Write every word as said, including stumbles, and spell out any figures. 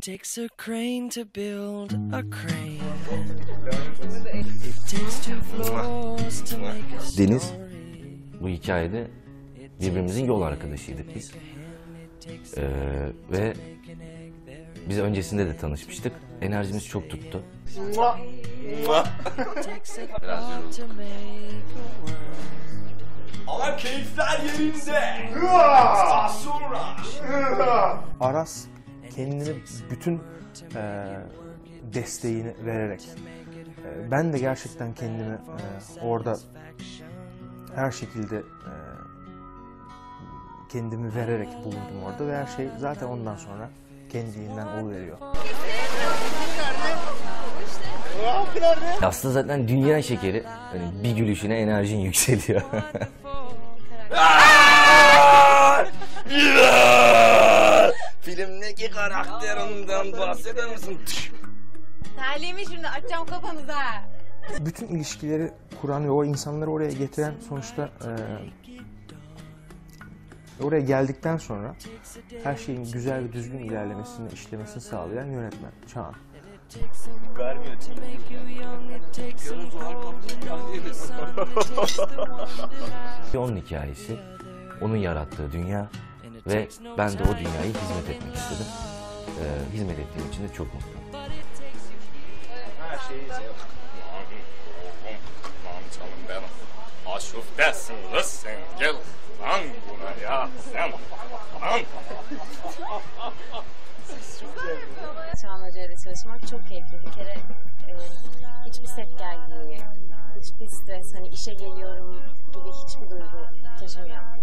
takes a crane to build a crane. It takes two floors to make a story. Deniz, bu hikayede birbirimizin yol arkadaşıydık biz. Ee, ve biz öncesinde de tanışmıştık. Enerjimiz çok tuttu. Biraz yorulduk. Ama keyifler yerinde. Sonra. Aras kendini bütün e, desteğini vererek, e, ben de gerçekten kendimi e, orada her şekilde e, kendimi vererek bulundum orada ve her şey zaten ondan sonra kendiliğinden oluveriyor. Aslında zaten dünya şekeri, hani bir gülüşüne enerjin yükseliyor. Filmdeki karakterinden bahseder misin? Terliğimi şimdi açacağım kafanıza. Bütün ilişkileri kuran ve o insanları oraya getiren sonuçta e, oraya geldikten sonra her şeyin güzel ve düzgün ilerlemesini, işlemesini sağlayan yönetmen Çağan. Onun hikayesi, onun yarattığı dünya ve ben de o dünyayı hizmet etmek istedim. Ee, hizmet ettiğim için de çok mutluyum. Her şeyi sev. Lan canım benim. Aşuftesin lüssen gel. Lan buraya sen. Lan. Çağan Hoca ile çalışmak çok keyifli. Bir kere e, hiçbir set gerginliği, hiçbir stres, hani işe geliyorum gibi hiçbir duygu taşımıyor.